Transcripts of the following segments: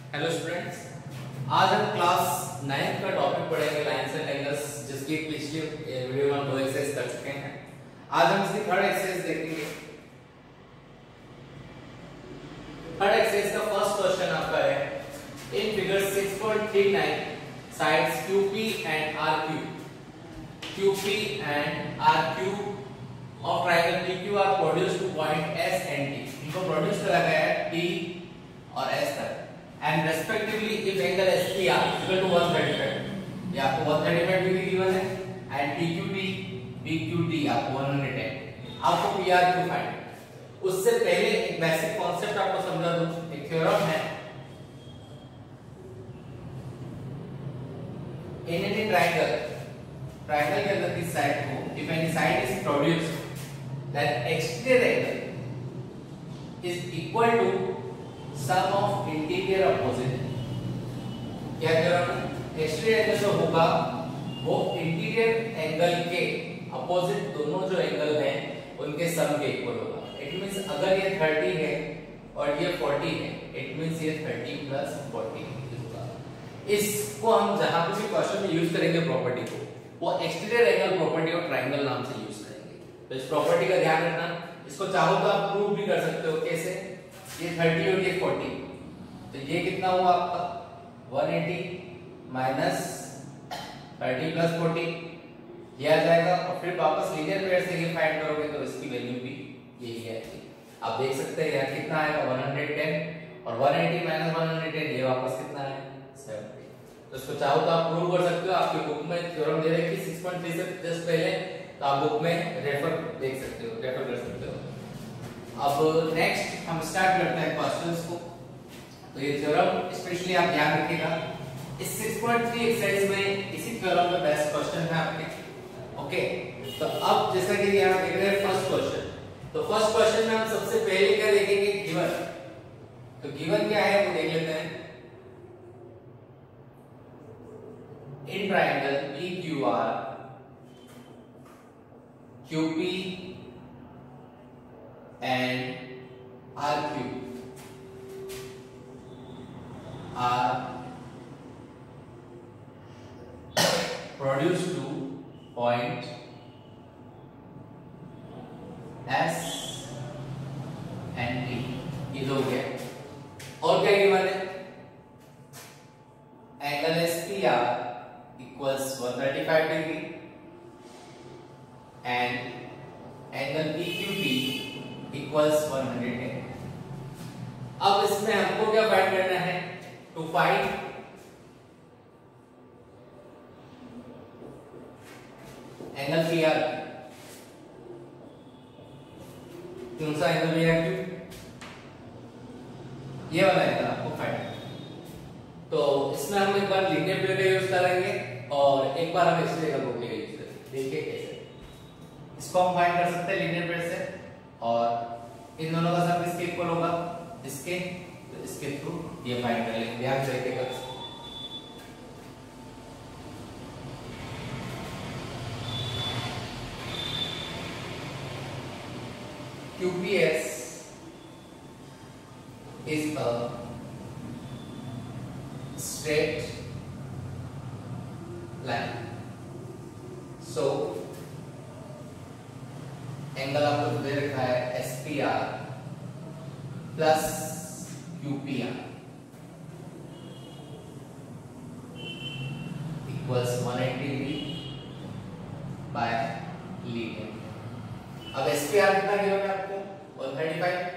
Hello students, आज हम class 9 का टॉपिक पढ़ेंगे लाइन्स एंड एंगल्स, जिसकी पिछली वीडियो में हम 2 एक्सरसाइज कर चुके हैं। आज हम इसकी थर्ड एक्सरसाइज देखेंगे। थर्ड एक्सरसाइज का फर्स्ट क्वेश्चन आपका है, in figure 6.39 sides QP and RQ of triangle PQ are produced to point S and T। इनको प्रोड्यूस करा गया है T और S तक, and respectively if angle SPR equal to 135, ये आपको 135 डिग्री गिवन है, and PQT आपको 110, आपको PRQ फाइंड। उससे पहले एक बेसिक कॉन्सेप्ट आपको समझा दूं। एक थ्योरम है, in any triangle के अंदर की साइड को if any side is produced then exterior angle is equal to sum of interior opposite। क्या थ्योरम है? एक्सटीरियर एंगल जो होगा वो इंटीरियर एंगल के अपोजिट दोनों जो एंगल हैं उनके सम के इक्वल होगा। इट मींस अगर ये 30 है और ये 40 है, इट मींस ये 30 प्लस 40 होगा। इसको हम जहां पे भी क्वेश्चन में यूज करेंगे प्रॉपर्टी को, वो एक्सटीरियर एंगल प्रॉपर्टी और ट्रायंगल नाम से यूज करेंगे। तो इस प्रॉपर्टी का ध्यान रखना। इसको चाहो तो आप प्रूव भी कर सकते हो। कैसे? ये 30 और ये 40, तो ये कितना हुआ आपका 180 माइनस 30 प्लस 40, ये आ जाएगा। और फिर वापस लीनियर पेयर से ये फाइंड करोगे तो इसकी वैल्यू भी यही आएगी। आप देख सकते हैं यहाँ कितना आएगा 110, और 180 माइनस 110 ये वापस कितना है 70। तो इसको चाहो तो आप प्रूव कर सकते हो। आपकी बुक में थ्योरम दे रखी 6.3 से जस्ट पहले, तो आप बुक में रेफर देख सकते हो, रेफर कर सकते हो। अब नेक्स्ट हम स्टार्ट करते हैं क्वेश्चंस को। तो ये थ्योरम स्पेशली आप ध्यान रखिएगा, इस 6.3 एक्सरसाइज में इसी थ्योरम का बेस्ट क्वेश्चन है आपके। ओके, तो अब जैसा कि यहाँ देख रहे हैं फर्स्ट क्वेश्चन, तो फर्स्ट क्वेश्चन में हम सबसे पहले क्या देखेंगे? गिवन। तो गिवन क्या है वो देख लेते हैं। In triangle PQR QP and RQ are produced to point S and T। ये हो गया। और क्या गिवन है? Angle SPR equals 135 degree and angle PQT equals 110। अब इसमें हमको क्या फाइंड करना है? To find angle PR। कौन सा एंगल PR? ये वाला एंगल आपको फाइंड। तो इसमें हम एक बार लीनियर पेयर का यूज करेंगे और एक बार हम एक्सटीरियर एंगल का यूज करेंगे। देखिए कैसे इसको हम फाइंड कर सकते हैं लीनियर पेयर से, और इन दोनों का सम किसके इक्वल होगा? इसके। तो इसके थ्रू ये फाइंड कर लेंगे। ध्यान से देखिएगा। QPS is a straight line, so angle आपको दे रखा है SPR plus QPR equals 180 degree by linear. अब SPR कितना गिवन है आपको? 135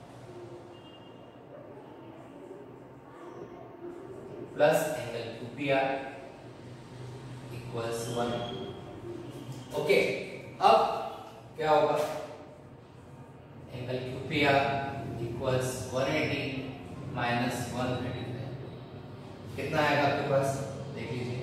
plus angle QPR equals 1। Okay, अब क्या होगा? एंगल QPR इक्वल्स 180 माइनस 135, कितना आएगा आपके पास? देख लीजिए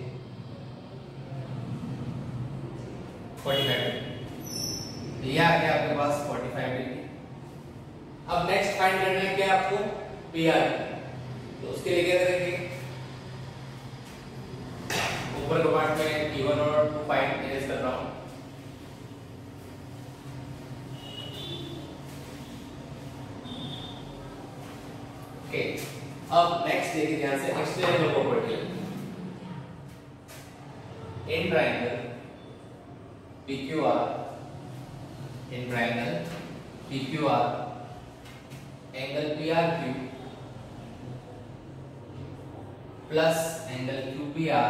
45। तो ये आ गया आपके पास 45 डिग्री। अब नेक्स्ट फाइंड करना है क्या आपको? PR। तो उसके लिए क्या करेंगे? ऊपर के पार्ट में P1 और 2 फाइंड इरेज कर रहा हूं। ओके, अब नेक्स्ट देखिए ध्यान से, exterior property in triangle PQR, in triangle PQR angle PRQ plus angle QPR,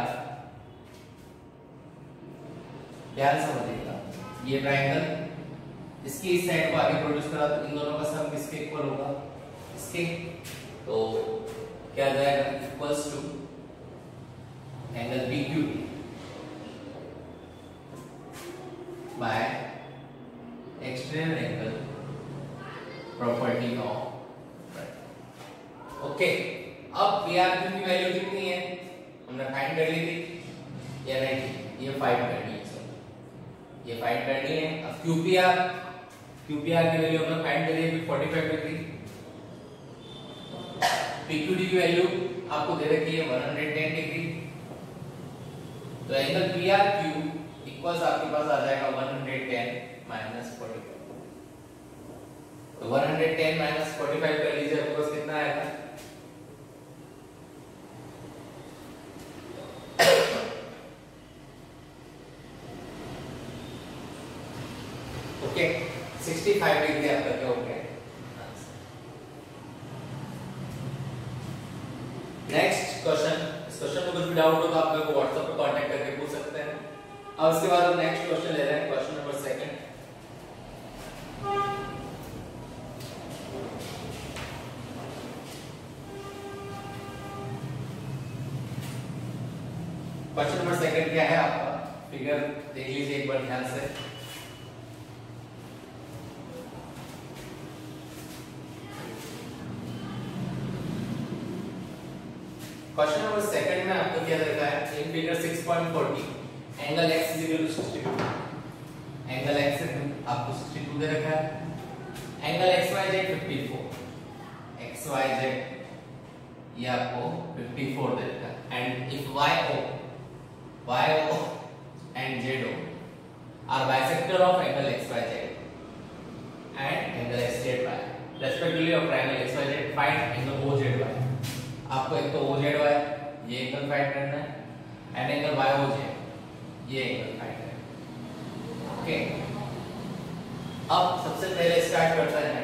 ध्यान समझिएगा, ये ट्रायंगल इसकी इस साइड को आगे प्रोड्यूस करा तो इन दोनों का सम किसके इक्वल होगा, इसके, तो क्या जाएगा equals to angle PQT by exterior angle property of, okay. अब PRQ की वैल्यू कितनी है हमने फाइंड कर ली थी या नहीं, ये फाइंड करनी है, ये फाइंड करनी है। अब QPR की वैल्यू हमने फाइंड करी है 45 डिग्री, PQD की वैल्यू आपको दे रखी है 110 डिग्री, तो एंगल PRQ इक्वल्स आपके पास आ जाएगा 110 माइनस 45, तो 110 माइनस 45 कर लीजिए, आपके पास कितना आएगा, ओके 65 डिग्री आपका क्या हो गया। नेक्स्ट क्वेश्चन, इस क्वेश्चन में कुछ भी डाउट हो तो आप मेरे को व्हाट्सएप पे कांटेक्ट करके पूछ सकते हैं। अब इसके बाद हम नेक्स्ट क्वेश्चन ले रहे हैं, क्वेश्चन नंबर 2। क्वेश्चन नंबर 2 क्या है आपका, फिगर देख लीजिए एक बार ध्यान से। क्वेश्चन नंबर 2 में आपको क्या देखा है, in figure 6.40 angle x = 62, angle x आपको 62 दे रखा है, एंगल xyz 54, xyz ये आपको 54 दे रखा है, and if yo and zo are bisector of angle xyz and angle xzy respectively of triangle xyz, find angle ozy। आपको एक तो OZY ये एंगल फाइंड करना है एंड एंगल YOJ ये एंगल फाइंड करना है, ओके। अब सबसे पहले स्टार्ट करते हैं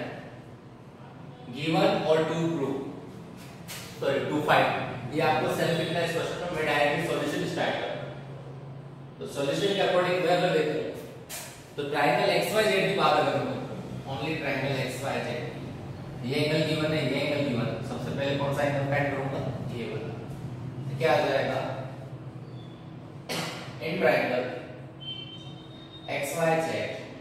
गिवन और to prove, sorry to find, ये आपको सेल्फ लिखना है इस क्वेश्चन में, मैं डायरेक्टली सॉल्यूशन स्टार्ट कर, तो सॉल्यूशन के अकॉर्डिंग मैं अगर देखें तो ट्रायंगल XYZ की बात अगर करूं, ओनली ट्रायंगल XYZ, ये एंगल गिवन है, ये एंगल गिवन है, सबसे पहले कौन सा एंगल फाइंड करूंगा, ये वाला, तो क्या आ जाएगा, in triangle XYZ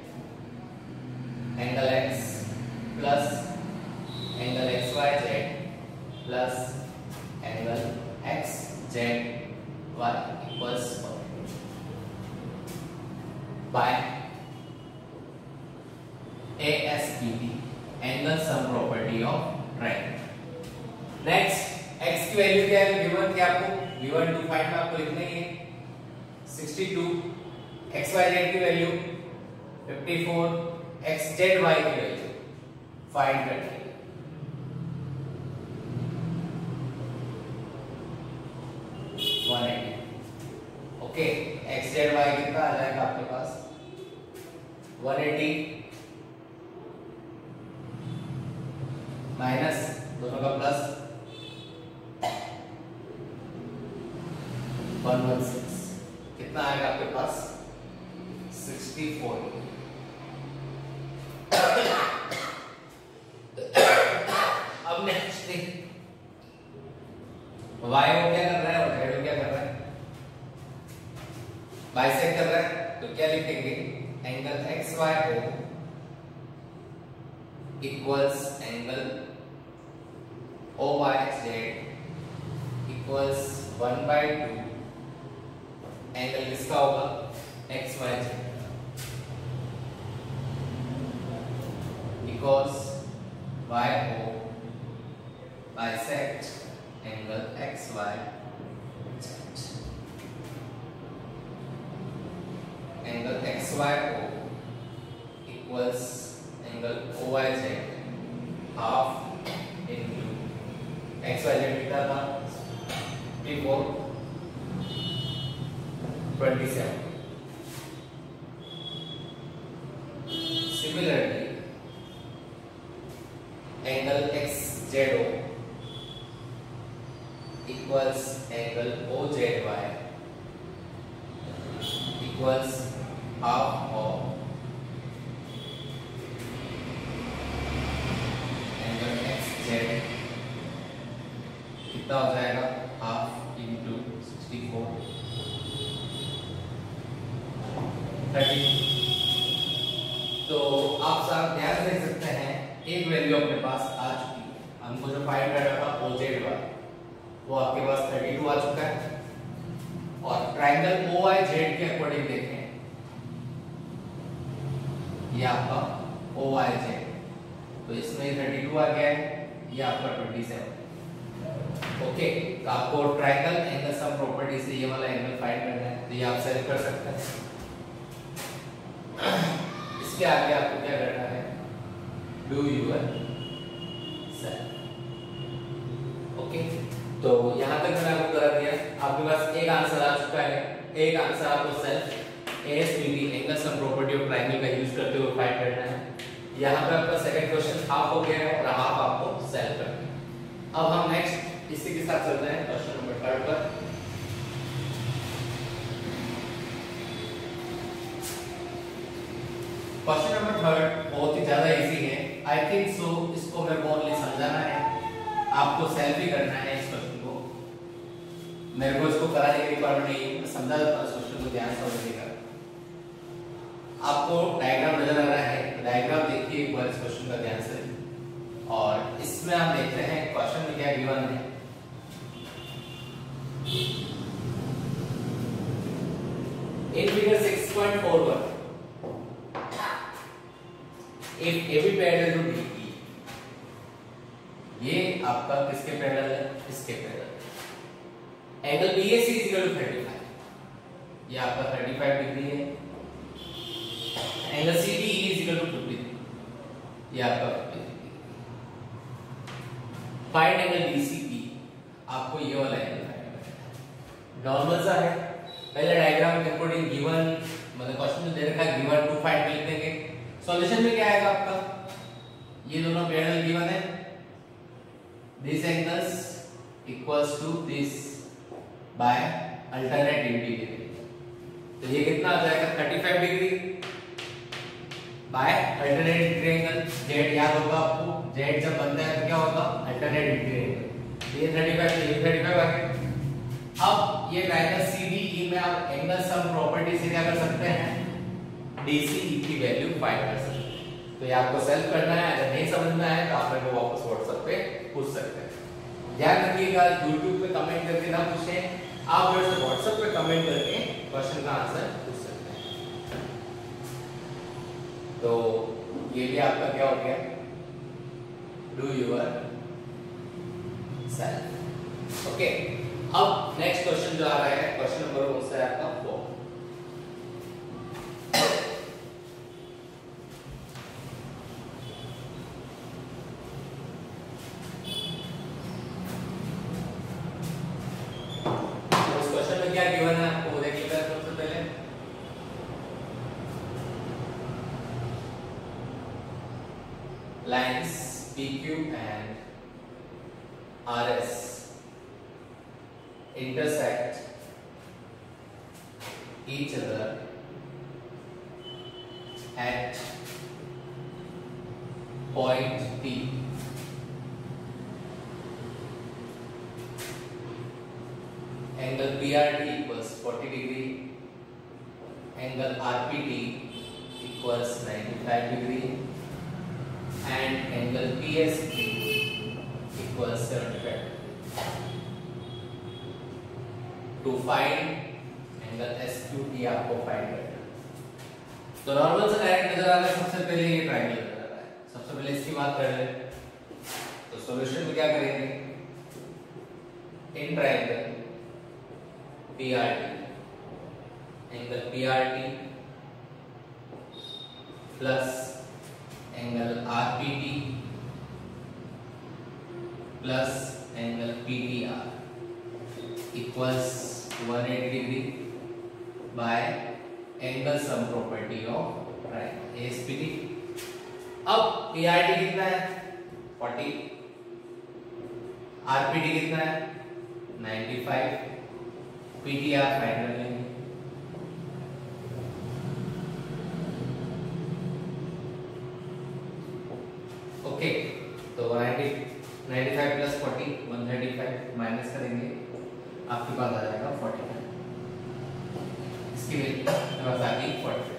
angle x plus angle XYZ plus angle XZY equals by ASPT, angle sum property of triangle. Next x की वैल्यू क्या है गिवन, क्या आपको गिवन टू फाइंड में आपको लिखना ही है 62, xyz की वैल्यू 54, xzy की वैल्यू फाइंड करनी है, ओके। xzy कितना आ जाएगा आपके पास 180 माइनस दोनों का प्लस 116, कितना आएगा आपके पास 64। अब नेक्स्ट थिंग, y वो क्या कर रहा है और z क्या कर रहा है, बाइसेक्ट कर रहा है, तो क्या लिखेंगे, angle XYO equals angle OYZ equals 1/2 angle किसका होगा, XYZ equals YO bisect angle XYZ, angle XYO equals angle OYZ half into X Y Z कितना था 54 27। Similarly angle X Z O equals angle O Z Y equals half of angle X Z कितना हो जाएगा half into 64 30। तो आप सब ध्यान देख सकते हैं एक वैल्यू अपने पास आ चुकी है। हमको जो फाइंड करना था ओ जेड वाई वो आपके पास 32 आ चुका है। और ट्रायंगल ओ वाई जेड के अकॉर्डिंग देखें ये आपका ओ वाई जेड, तो इसमें 32 आ गया है, ये आपका 27। ओके, तो आपको ट्रायंगल एंगल सम प्रॉपर्टी से ये वाला एंगल फाइंड करना है, तो ये आप सेट कर सकते हैं। इसके आगे आपको क्या करना है, डू यूर सेल्फ। ओके, तो यहां तक मैंने आपको करा दिया। आपके पास एक आंसर आ चुका है, एक आंसर आपको self ASPT angle sum property of triangle का यूज करते हुए फाइंड करना है। यहां पे आपका सेकंड क्वेश्चन हाफ हो गया है और हाफ आपको सेल्फ करना है। अब हम नेक्स्ट इसी के साथ चलते हैं क्वेश्चन नंबर 3 पर। क्वेश्चन नंबर 3 बहुत ही ज्यादा इजी है, आई थिंक सो। इसको मेरे को ओनली समझाना है, आपको सेल्फ ही करना है इस क्वेश्चन को। मेरे को इसको कराने की रिक्वायरमेंट नहीं है, मैं समझा देता हूं इस क्वेश्चन को ध्यान से समझिएगा। आपको डायग्राम नजर आ रहा है, डायग्राम देखिए एक बार इस क्वेश्चन का ध्यान से। और इसमें आप देखते हैं क्वेश्चन में क्या गिवन है। In figure 6.41 if AB parallel to DE, ये आपका किसके पैरेलल है, इसके parallel. Angle BAC is equal to 35, ये आपका 35 डिग्री है। Angle CDE is equal to 53, ये आपका 50 डिग्री। फाइंड एंगल DCE, आपको ये वाला एंगल फाइंड करना है। नॉर्मल सा है, पहले डायग्राम के अकॉर्डिंग गिवन मतलब क्वेश्चन में दे रखा है गिवन टू फाइंड कर देंगे। सॉल्यूशन में क्या आएगा आपका, ये दोनों पैरेलल गिवन है, this angles equals to this by alternate integral. तो ये कितना आ जाएगा 35 degree by alternate integral angle. Z याद होगा आपको, जेड जब बनता है तो क्या होगा अल्टरनेट इंटीग्रल एंगल। ये 35 ये 35 आ गया। अब ये ट्रायंगल CDE में आप एंगल सम प्रॉपर्टी से क्या कर सकते हैं, DCE की वैल्यू फाइंड कर सकते हैं। तो ये आपको सेल्फ करना है, अगर नहीं समझ में आए तो आप मेरे को वापस WhatsApp पे पूछ सकते हैं। ध्यान रखिएगा YouTube पे कमेंट करके ना पूछें, आप मेरे से WhatsApp पे कमेंट करके क्वेश्चन का आंसर पूछ सकते हैं। तो ये भी आपका क्या हो गया, डू यूर सेल्फ। ओके, अब नेक्स्ट क्वेश्चन जो आ रहा है क्वेश्चन नंबर उससे आपका 4। इस क्वेश्चन में क्या गिवन है आपको देख लेते हैं सबसे पहले। Lines PQ and RS intersect each other at point P. Angle PRT equals 40 degree, angle RPT equals 95 degree, and angle PST equals 75 degree. To find angle SQT आपको फाइंड करना है। तो नॉर्मल से डायरेक्ट नजर आ रहा है, सबसे पहले ये ट्रायंगल नजर आ रहा है, सबसे पहले इसकी बात कर ले। तो सॉल्यूशन में क्या करेंगे, in triangle PRT angle PRT plus angle RPT plus angle PTR equals 180 degree by angle sum property of triangle ASPT। अब PRT कितना है 40, RPT कितना है 95, PTR फाइनल लेंगे। ओके तो 95 प्लस 40 135 माइनस करेंगे, आपके पास आ जाएगा 45। इसकी वैल्यू बस आ गई 45।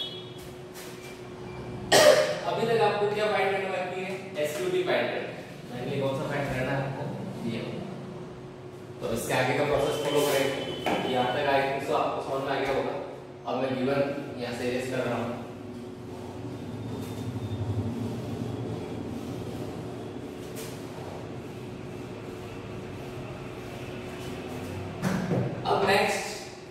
अभी तक आपको क्या फाइंड करना बाकी है, SQT फाइंड करना है। मैंने कौन सा फाइंड करना है आपको, ये। तो इसके आगे का प्रोसेस फॉलो करेंगे। यहाँ तक आए तो आपको समझ में आ गया होगा। अब मैं गिवन यहाँ से इरेज कर रहा हूँ। अब नेक्स्ट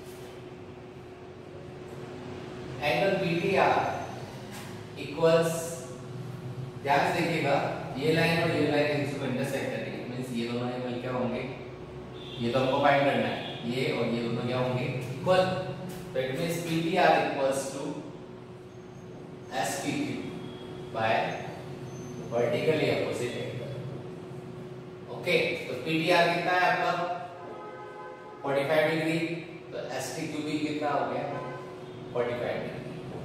एंगल PTR इक्वल्स, ध्यान से देखिएगा, ये लाइन और ये लाइन इसको इंटरसेक्ट करेंगे, मींस ये दोनों एंगल क्या होंगे, ये तो हमको फाइंड करना है, ये और ये दोनों क्या होंगे इक्वल। तो it means PTR equals to SPQ by vertically opposite angle. Okay तो PTR कितना है आपका 45 डिग्री, तो STQ भी कितना हो गया 45 डिग्री।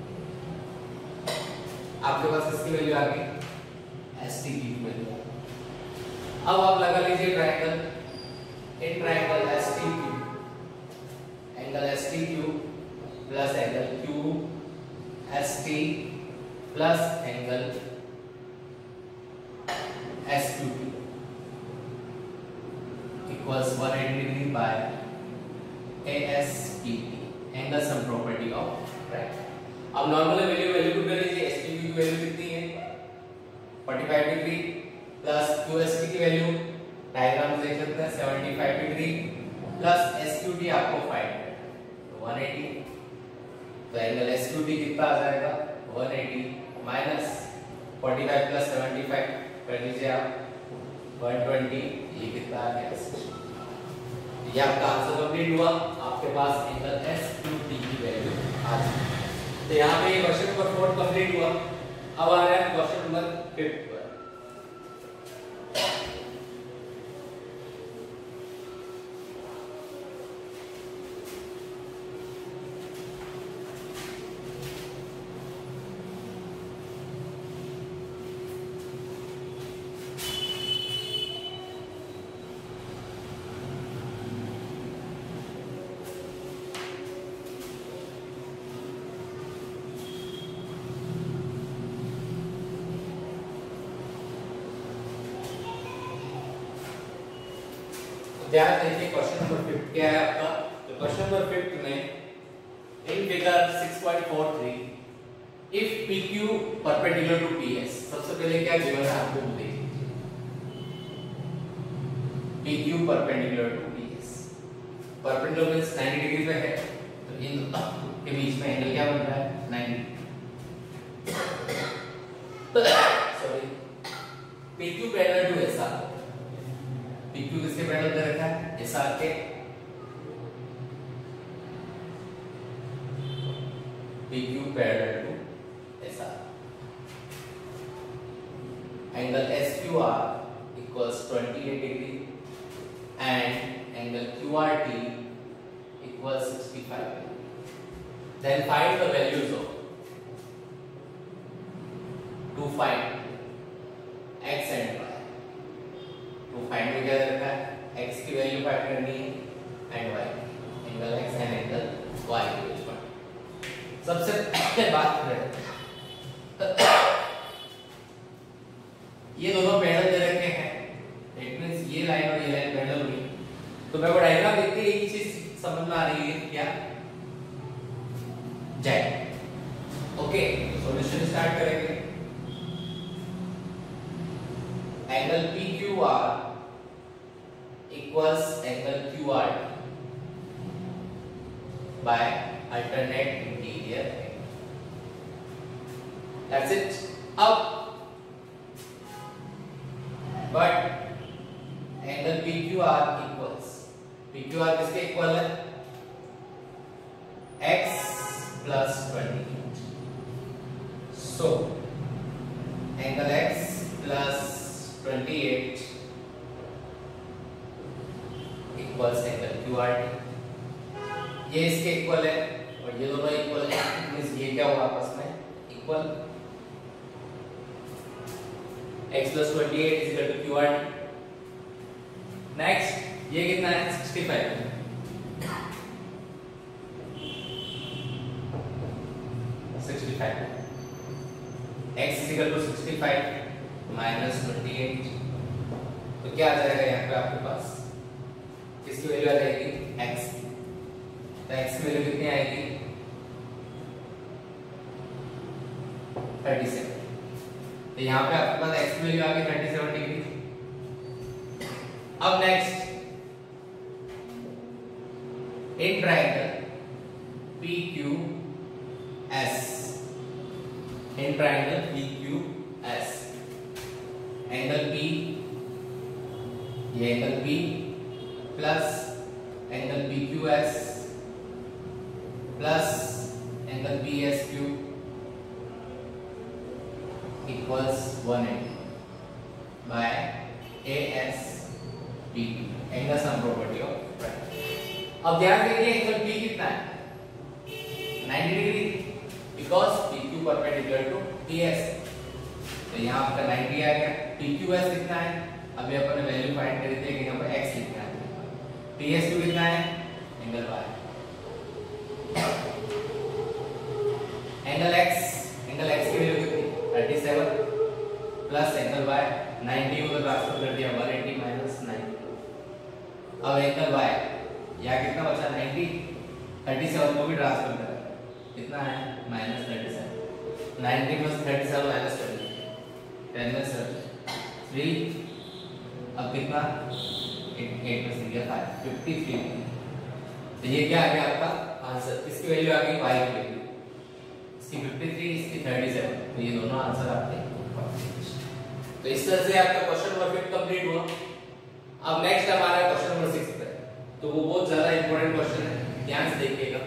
आपके पास इसकी वैल्यू आ गई, STQ की वैल्यू। अब आप लगा लीजिए triangle, in triangle STQ, angle STQ plus angle QST plus angle SQT equals 180 degree by ASPT, angle sum property of triangle. अब नॉर्मल वैल्यू पुट कर लीजिए। STQ की वैल्यू कितनी है 45 डिग्री प्लस QST की वैल्यू डायग्राम से देख सकते हैं 75 डिग्री प्लस SQT आपको फाइंड करना है 180। तो एंगल SQT कितना आ जाएगा 180 माइनस 45 प्लस 75 कर लीजिए आप 120, ये कितना आ गया 60। ये आपका आंसर कंप्लीट हुआ, आपके पास एंगल SQT की वैल्यू आ गई। तो यहाँ पे ये क्वेश्चन नंबर 4 कंप्लीट हुआ। अब आ रहा है क्वेश्चन नंबर 5 पर। ध्यान देखिए क्वेश्चन नंबर 5 क्या है आपका। तो क्वेश्चन नंबर 5 में in figure 6.43 if PQ perpendicular to PS, सबसे पहले क्या गिवन है आपको देख लीजिए। PQ perpendicular to PS, perpendicular means 90 degree पे है, तो इन के बीच में एंगल क्या बन रहा है 90। Sorry, PQ parallel to SR, PQ किसके पैरेलल दे रखा है SR के। PQ parallel to SR, angle SQR equals 28 degree and angle QRT equals 65 degree. Then find the values of, to find x एंड y। टू फाइंड में क्या रखा है x की वैल्यू फाइंड करनी है and y, angle x and angle y की value find. सबसे पहले बात करें, ये दोनों पैरेलल दे रखे हैं, इट मींस ये लाइन और ये लाइन पैरेलल हुई। तो मैं वो डायग्राम देख के एक चीज समझ में आ रही है क्या जाए। ओके सॉल्यूशन स्टार्ट करेंगे। Angle PQR equals angle QRT by alternate interior angle. That's it. अब बट एंगल इक्वल्स PQR किसके इक्वल है? x plus 28. So angle x plus 28 equals angle QRT. ये इसके इक्वल है और ये दोनों इक्वल है, मींस ये क्या होगा आपस में equal. x plus 28 is equal to QRT. Next ये कितना है? 65. x is equal to 65 minus 28. तो क्या आ जाएगा यहाँ पे आपके पास? किसकी वैल्यू आ जाएगी? x. तो x की वैल्यू कितनी आएगी? 37. तो यहाँ पे आपके पास x की वैल्यू आ गई 37 डिग्री. अब next in triangle PQS, in triangle PQS angle P, ये angle P plus angle PQS plus angle PSQ equals 180 by ASP, angle sum property of triangle. अब ध्यान दीजिए एंगल P कितना है? 90 degree, because PQ perpendicular to PS. तो यहाँ आपका 90 आ गया. PQS कितना है? अभी अपन ने वैल्यू फाइंड करी थी कि यहाँ पर x लिखना है. PSQ कितना है? Angle Y. एंगल x की वैल्यू कितनी? 37 प्लस एंगल Y 90 को ट्रांसफर कर दिया 180 माइनस 90. अब एंगल Y यहाँ कितना बचा? 90. 37 को भी ट्रांसफर करा, कितना है? माइनस 37. 90 प्लस 37 माइनस 20, 10 में 3. अब कितना? 8 में 3 5, 53. तो ये क्या आ गया आपका आंसर? इसकी वैल्यू आ गई y की वैल्यू, इसकी 53, इसकी 37. तो ये दोनों आंसर आपके. तो इस तरह से आपका क्वेश्चन नंबर 5 कंप्लीट हुआ. अब नेक्स्ट हमारा क्वेश्चन नंबर 6 है. तो वो बहुत ज्यादा इंपॉर्टेंट क्वेश्चन है, ध्यान से देखिएगा.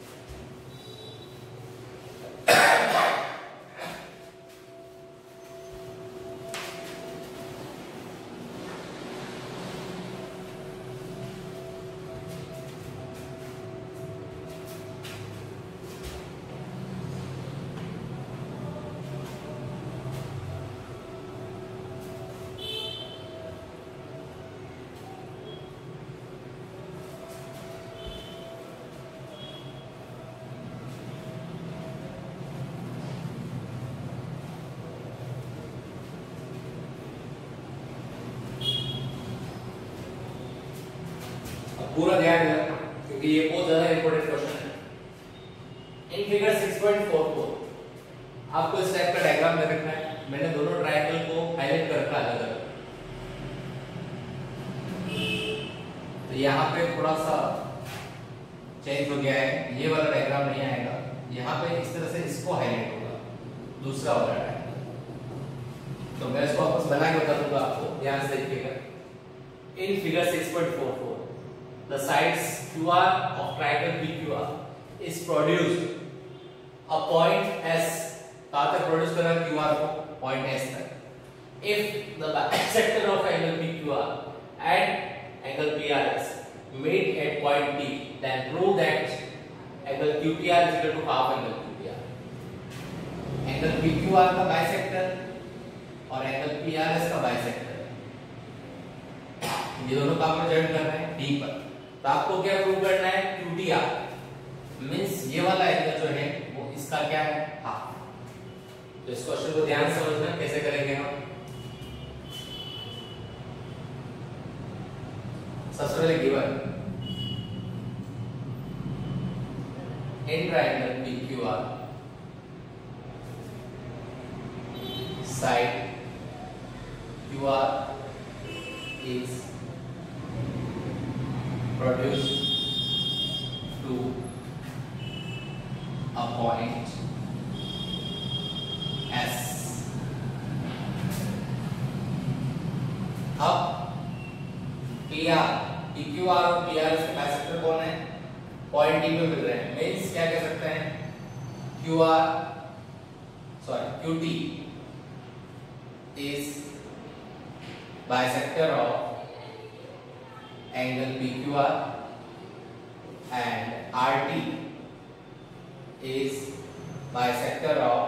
पूरा ध्यान देना क्योंकि ये बहुत ज्यादा इंपॉर्टेंट क्वेश्चन है. इन फिगर 6.44 आपको इस टाइप का डायग्राम दे रखा है. मैंने दोनों ट्रायंगल को हाईलाइट कर रखा है अलग अलग. तो यहाँ पे थोड़ा सा चेंज हो गया है, ये वाला डायग्राम नहीं आएगा. यहाँ पे इस तरह से इसको हाईलाइट होगा, दूसरा वाला डायग्राम. तो मैं इसको वापस बना के बता दूंगा आपको, ध्यान से देखिएगा. In figure 6.44 the sides QR of triangle PQR is produced a point S. कहाँ तक प्रोड्यूस कर रहा है QR को? पॉइंट S तक. If the bisector of angle PQR and angle PRS meet at point P, then prove that angle QPR is equal to half angle QPR. Angle PQR का bisector और angle PRS का bisector, ये दोनों कहाँ पर join कर रहे हैं? D पर. तो आपको क्या प्रूव करना है? QTR मींस ये वाला एंगल जो है वो इसका क्या है? हाफ. तो इस क्वेश्चन को ध्यान से समझना कैसे करेंगे हम. सबसे पहले given in triangle PQR side QR is produced to a point S. अब PR PQR और PR के बाइसेक्टर कौन है, पॉइंट डी पे मिल रहे हैं, मींस क्या कह सकते हैं QT is bisector of angle PQR and RT is bisector of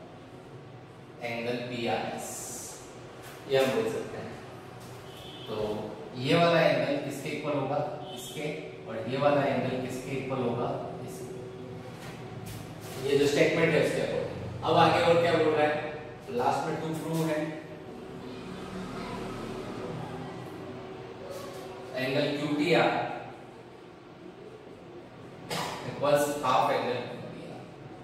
angle PRS, ये हम बोल सकते हैं। तो ये वाला एंगल किसके इक्वल होगा, इसके, और ये वाला एंगल किसके इक्वल होगा, इसके। ये जो स्टेटमेंट है उसके अकॉर्डिंग। अब आगे और क्या बोल रहा है, तो लास्ट में टू प्रूव है angle QTR equals half angle QPR।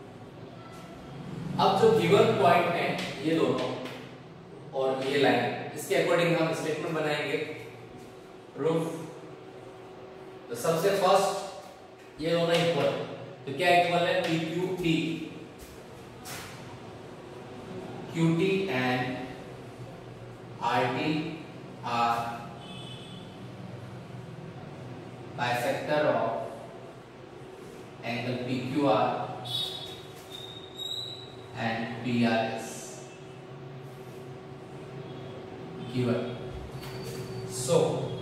अब जो गिवन पॉइंट है ये दोनों और ये लाइन, इसके अकॉर्डिंग हम स्टेटमेंट बनाएंगे प्रूफ। तो सबसे फर्स्ट ये दोनों इक्वल, तो क्या इक्वल है, PQT QT and RT are bisector of angle PQR and PRS given. So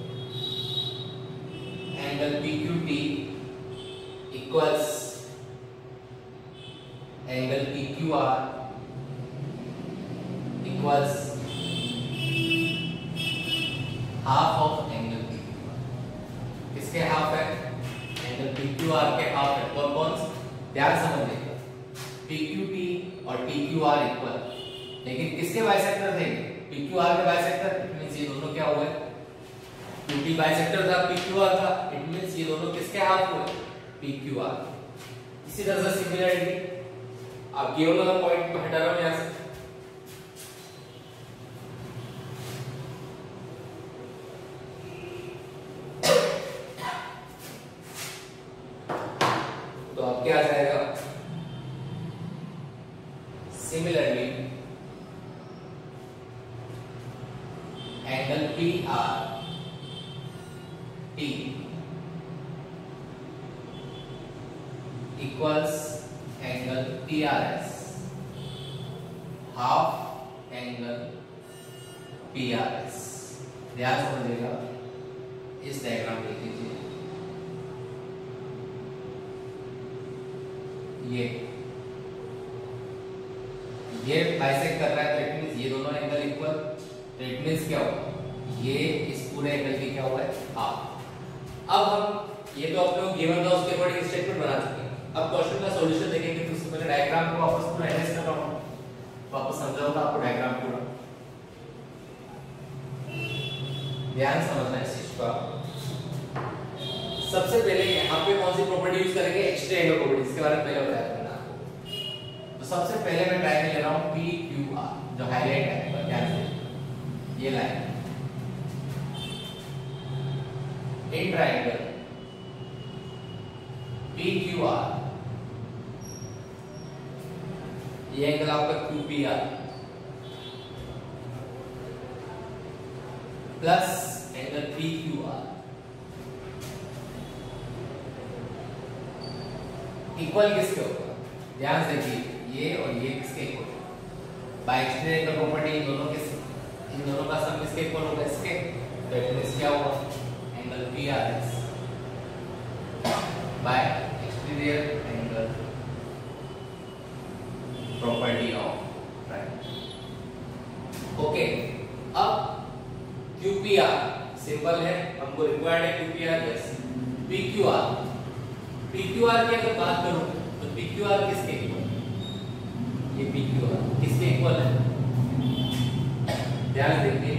angle PQT equals angle PQR equals half of angle PQR। किसके हाफ है, एंगल PQR के हाफ है। कौन कौन, ध्यान समझिएगा, PQT और PQR इक्वल, लेकिन किसके बाइसेक्टर थे, PQR के बाइसेक्टर। इट मींस ये दोनों क्या हुए, QT बाइसेक्टर था PQR का, इट मींस ये दोनों किसके हाफ हुए, PQR। इसी तरह से सिमिलरली आप केवल वाला पॉइंट को हटा रहा हूं यहां से, तो अब क्या आ जाएगा, similarly angle PRT equals angle PRS half angle PRS। ध्यान समझिएगा, इस डायग्राम लिख लीजिए, ये बाइसेक्ट कर रहा है, तो इट मींस ये दोनों एंगल इक्वल, तो इट मींस क्या होगा, ये इस पूरे एंगल की क्या हुआ है, हाफ। अब हम ये तो आप लोग गिवन था उसके अकॉर्डिंग स्टेटमेंट बना चुके हैं। अब क्वेश्चन का सॉल्यूशन देखेंगे, तो उससे पहले डायग्राम को वापस पूरा एनालाइज कर रहा हूं, वापस समझाऊंगा आपको डायग्राम पूरा, ध्यान समझना है इस चीज का। सबसे पहले यहाँ पे कौन सी प्रॉपर्टी यूज करेंगे, एक्सट्रा एंगल प्रॉपर्टी, इसके बारे में पहले बताया था मैंने आपको। तो सबसे पहले मैं ट्रायंगल ले रहा हूँ PQR, जो हाईलाइट है, ध्यान से ये लाइन इन ट्रायंगल PQR, ये एंगल आपका QPR plus angle PQR equal किसके होगा, ध्यान से देखिए, ये और ये किसके इक्वल, बाय एक्सट्रीम एंगल प्रॉपर्टी इन दोनों का सम किसके इक्वल होगा, इसके। तो इट मींस क्या हुआ, angle PRS by exterior angle property of triangle. Okay, अब QPR सिंपल है, हमको रिक्वायर्ड है QPR, यस। PQR की अगर बात करूं तो PQR किसके इक्वल, ये PQR किसके इक्वल है, ध्यान देखिए,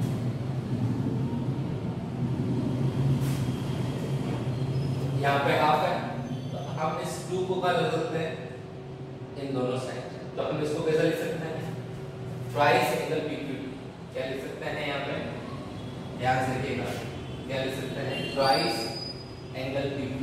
यहाँ पे हाफ है, तो हम इस 2 को क्या लिख सकते हैं, इन दोनों साइड, तो हम इसको कैसे लिख सकते हैं, ट्वाइस एंगल PQT। क्या लिख सकते हैं यहाँ पे, ध्यान से देखिएगा, क्या लिख सकते हैं, twice angle PQT,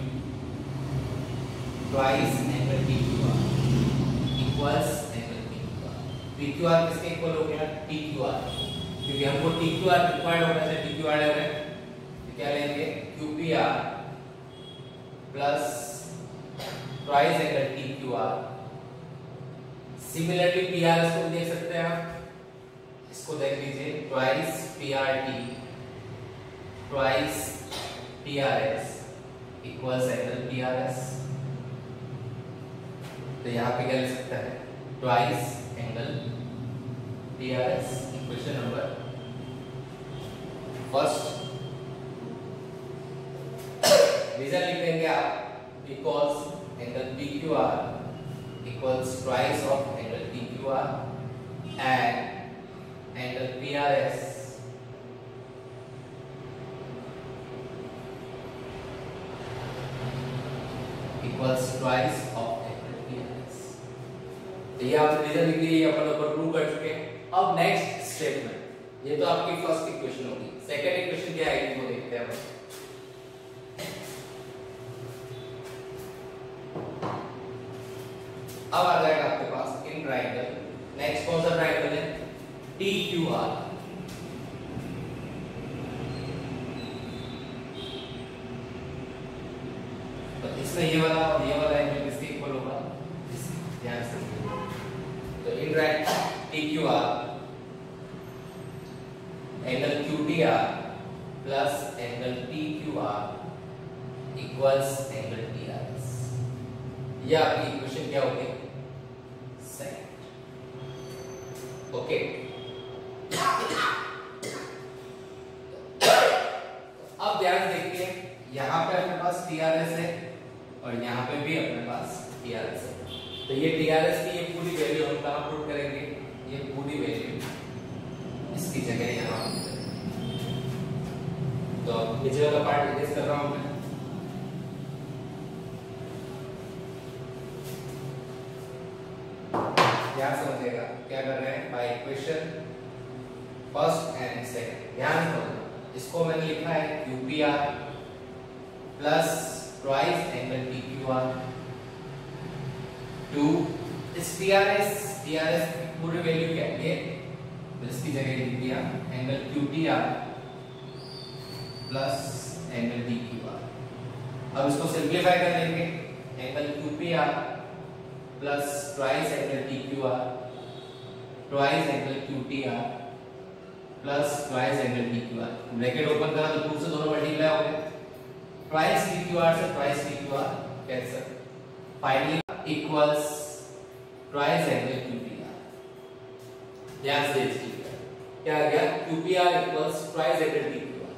twice angle PQR equals angle PQR। PQR किसके इक्वल हो गया, TQR, क्योंकि हमको TQR रिक्वायर्ड होना है, TQR ले रहे हैं, तो क्या लेंगे, Q QPR plus twice angle TQR। Similarly PRS को देख सकते हैं आप, इसको देख लीजिए, twice PRT twice PRS equals angle PRS। तो यहाँ पे क्या लिख सकता है, twice angle PRS। Question number first reason लिख देंगे आप, because angle PQR equals twice of angle TQR and angle PRS equals twice of angle PRS। तो ये आपने रीजन लिख दिया, ये अपन ऊपर प्रूव कर चुके हैं। अब नेक्स्ट स्टेप में, ये तो आपकी फर्स्ट इक्वेशन होगी, सेकंड इक्वेशन क्या आएगी वो देखते हैं हम। अब आ जाएगा आपके पास इन ट्रायंगल, नेक्स्ट कौन सा ट्रायंगल है, TQR। तो इसमें ये वाला और ये वाला एंगल किसके इक्वल होगा, ध्यान से। तो in triangle TQR angle QTR plus angle TQR equals angle TRS। ये आपकी इक्वेशन क्या होगी, ओके। अब ध्यान से देखिए, यहाँ पे अपने पास TRS है और यहाँ पे भी अपने पास TRS है। तो ये TRS की ये पूरी वैल्यू हम कहाँ पुट करेंगे, ये पूरी वैल्यू इसकी जगह यहाँ। तो नीचे वाला पार्ट इरेज कर रहा हूँ मैं। ध्यान समझिएगा क्या कर रहे हैं, by equation first and second. ध्यान समझना, इसको मैंने लिखा है QPR plus twice angle TQR to इस TRS की पूरी वैल्यू क्या है, तो इसकी जगह लिख दिया angle QTR plus angle TQR। अब इसको सिंपलीफाई कर लेंगे, angle QPR plus twice angle TQR twice angle QTR plus twice angle TQR। Bracket open करा तो 2 से दोनों मल्टीप्लाई हो गए, ट्वाइस TQR से twice TQR cancel, finally equals twice angle QTR। ध्यान से देखिए क्या आ गया, QPR equals twice angle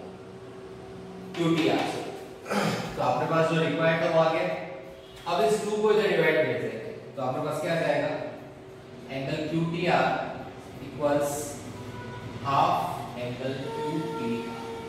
QTR। तो आपके पास जो रिक्वायर्ड था वो आ गया। अब इस 2 को इधर डिवाइड कर देंगे, तो आपके पास क्या जाएगा, angle QTR equals half angle QPR।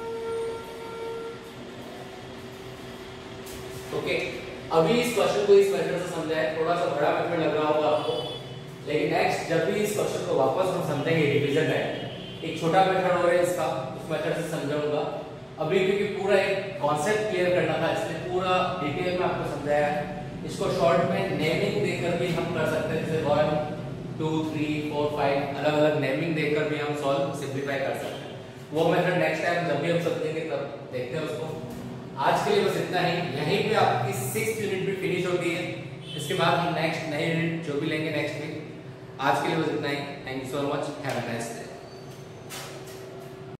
Okay, अभी इस क्वेश्चन को इस मेथड से समझा है, थोड़ा सा बड़ा मेथड लग रहा होगा आपको, लेकिन नेक्स्ट जब भी इस क्वेश्चन को वापस हम समझेंगे रिवीजन में, एक छोटा मेथड और है इसका, उस मेथड से समझाऊंगा। अभी क्योंकि पूरा एक कॉन्सेप्ट क्लियर करना था, इसलिए पूरा डिटेल में आपको समझाया है। इसको शॉर्ट में नेमिंग देकर भी हम कर सकते हैं, जैसे 1 2 3 4 5 अलग अलग नेमिंग देकर भी हम सॉल्व सिंपलीफाई कर सकते हैं। वो मेथड नेक्स्ट टाइम जब भी हम समझेंगे तब देखते हैं उसको। आज के लिए बस इतना ही, यहीं पे आपकी 6th यूनिट भी फिनिश होती है। इसके बाद हम नेक्स्ट नई यूनिट जो भी लेंगे नेक्स्ट वीक। आज के लिए बस इतना ही। Thank you so much, have a nice day.